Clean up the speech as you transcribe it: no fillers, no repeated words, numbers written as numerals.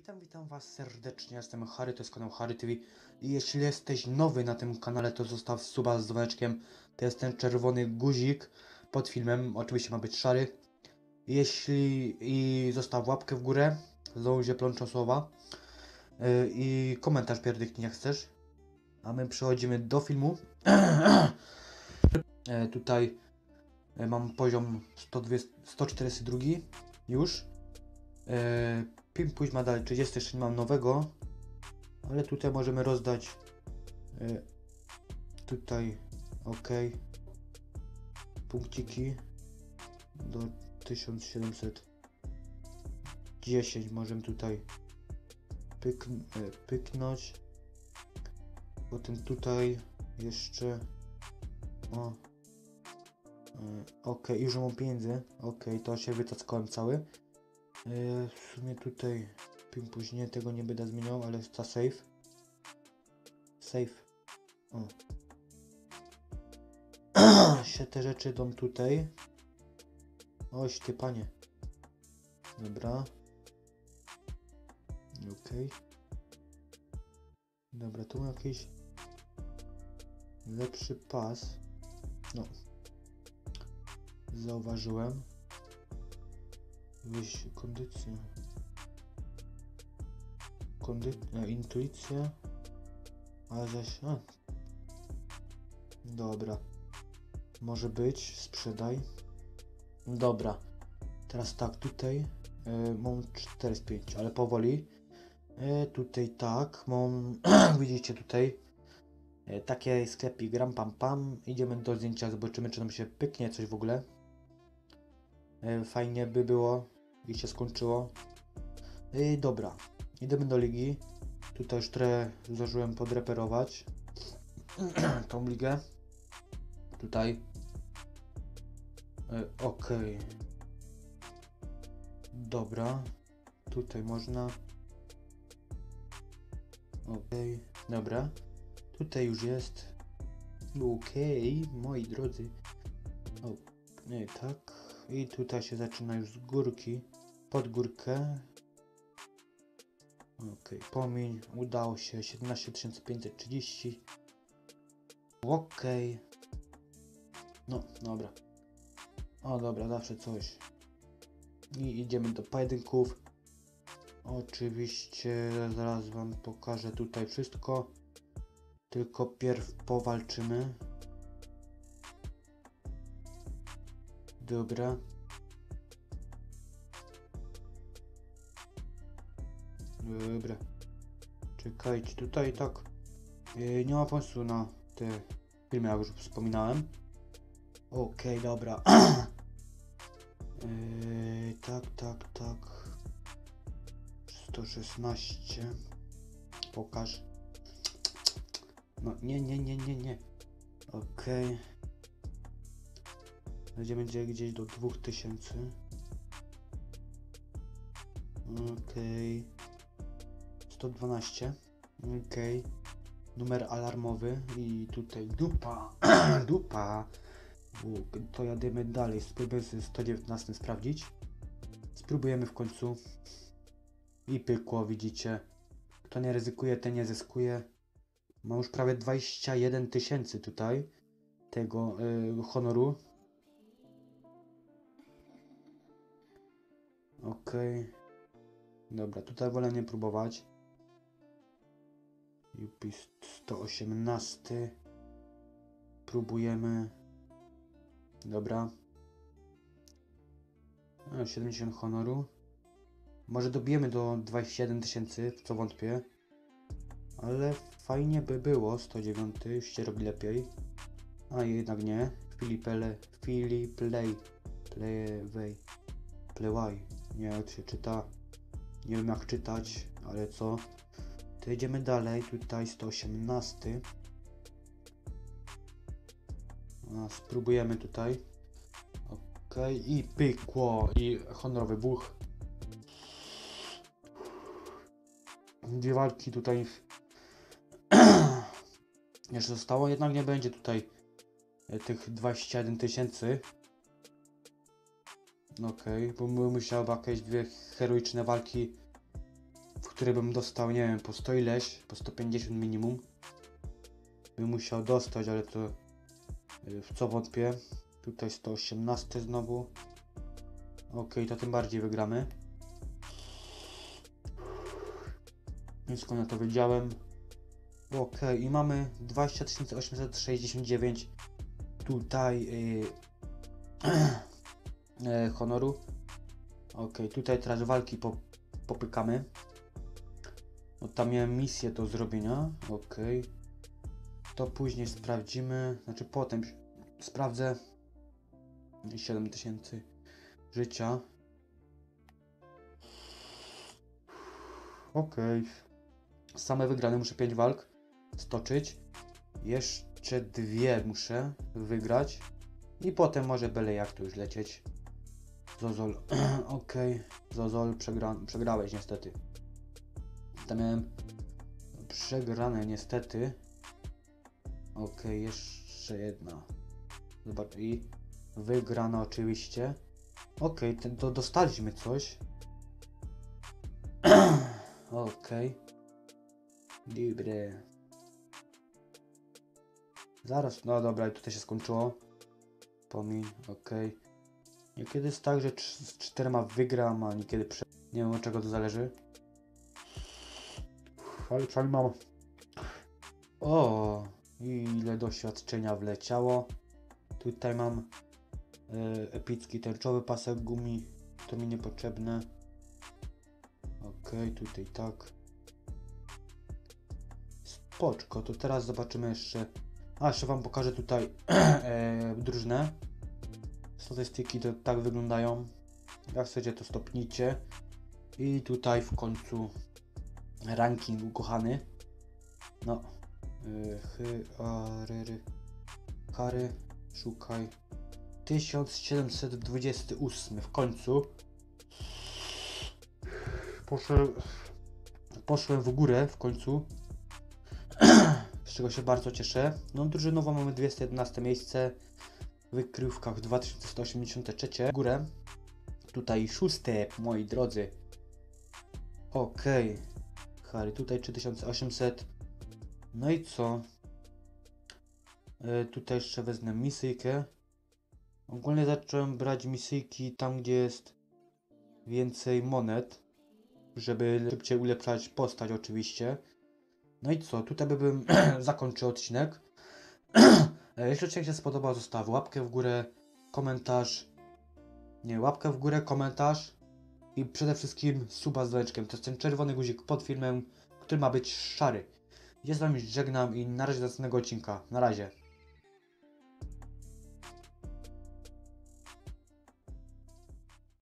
Witam was serdecznie, jestem Harry, to jest kanał Harry TV i jeśli jesteś nowy na tym kanale, to zostaw suba z dzwoneczkiem. To jest ten czerwony guzik pod filmem, oczywiście ma być szary. I zostaw łapkę w górę, zdążę plączą słowa i komentarz pierdyknij jak chcesz. A my przechodzimy do filmu. Tutaj mam poziom 142 już. Pójdźmy dalej, 30 jeszcze nie mam nowego, ale tutaj możemy rozdać tutaj, ok, punkciki do 1710 możemy tutaj pyknąć, potem tutaj jeszcze ok, już mam pieniędzy, ok, to się wytackałem cały. W sumie tutaj później tego nie będę zmieniał, ale jest ta save. Się te rzeczy idą tutaj. Oś ty panie. Dobra. Okej. Dobra, tu mam jakiś lepszy pas. No. Zauważyłem. Weź kondycję. Intuicja. Ale zaś... Dobra. Może być. Sprzedaj. Dobra. Teraz tak, tutaj mam 4 z 5, ale powoli. Tutaj tak, mam... Widzicie tutaj. Takie sklepik, gram pam pam. Idziemy do zdjęcia, zobaczymy czy nam się pyknie coś w ogóle. Fajnie by było i się skończyło. Dobra, idziemy do ligi. Tutaj już trochę zdążyłem podreperować tą ligę. Tutaj. Ok. Dobra. Tutaj można. Ok. Dobra. Tutaj już jest. Ok, moi drodzy. O, nie, tak. I tutaj się zaczyna już z górki. Pod górkę. Ok, pomiń, udało się, 17530. Ok. No, dobra. O, dobra, zawsze coś. I idziemy do pojedynków. Oczywiście, zaraz wam pokażę tutaj wszystko. Tylko pierw powalczymy. Dobra. Dobra. Czekajcie, tutaj tak nie ma pomysłu na te filmy, jak już wspominałem. Okej, dobra. Tak. 116. Pokaż. No, nie. Okej. Będzie gdzieś do 2000. Okej. 112. Okej. Numer alarmowy i tutaj dupa. Dupa. To jadymy dalej. Spróbujemy z 119 sprawdzić. Spróbujemy w końcu. I pykło, widzicie. Kto nie ryzykuje, ten nie zyskuje. Mam już prawie 21 000 tutaj. Tego honoru. Okej. Dobra, tutaj wolę nie próbować. UP 118. Próbujemy. Dobra. 70 honoru. Może dobijemy do 21 000, w co wątpię. Ale fajnie by było. 109 już się robi lepiej. A jednak nie. Play. Nie jak się czyta. Nie wiem jak czytać, ale co? To idziemy dalej. Tutaj 118. Spróbujemy tutaj. Ok, i pykło. I honorowy buch. Dwie walki tutaj jeszcze zostało. Jednak nie będzie tutaj tych 21 000. Okej, bo musiały jakieś dwie heroiczne walki, w który bym dostał, nie wiem, po 100 ileś, po 150 minimum. Bym musiał dostać, ale to w co wątpię. Tutaj 118 znowu. Ok, to tym bardziej wygramy. Więc skąd ja to wiedziałem. Ok, i mamy 20 869 tutaj honoru. Ok, tutaj teraz walki popykamy. No tam miałem misję do zrobienia. Ok. To później sprawdzimy. Znaczy potem sprawdzę. 7000 życia. Ok. Same wygrane, muszę 5 walk stoczyć. Jeszcze 2 muszę wygrać. I potem może byle jak tu już lecieć. Zozol. Ok. Zozol, przegrałeś niestety. Tam miałem przegrane niestety. Ok, jeszcze jedna. Zobacz, i wygrana oczywiście. Ok, to dostaliśmy coś. Ok. Dobre. Zaraz, no dobra, tutaj się skończyło. Pomiń, ok. Niekiedy jest tak, że z 4 wygram, a niekiedy nie wiem, od czego to zależy. Ale przynajmniej mam. O, ile doświadczenia wleciało. Tutaj mam epicki tęczowy pasek gumi. To mi niepotrzebne. Ok, tutaj tak. Spoczko, to teraz zobaczymy jeszcze. A, jeszcze wam pokażę tutaj drużynę. Statystyki to tak wyglądają. Jak chcecie, to stopnijcie. I tutaj w końcu ranking ukochany. No. Kary, szukaj. 1728 w końcu. Poszłem w górę w końcu. Z czego się bardzo cieszę. No drużynowo mamy 211 miejsce. W wykrywkach 2183. W górę. Tutaj 6, moi drodzy. Okej. Harry, tutaj 3800. No i co? Tutaj jeszcze wezmę misyjkę. Ogólnie zacząłem brać misyjki tam, gdzie jest więcej monet, żeby szybciej ulepszać postać oczywiście. No i co? Tutaj bym zakończył odcinek. Jeśli odcinek się spodobał, zostaw łapkę w górę, komentarz. Nie, łapkę w górę, komentarz. I przede wszystkim suba z dzwoneczkiem. To jest ten czerwony guzik pod filmem, który ma być szary. Ja z wami żegnam i na razie do następnego odcinka. Na razie.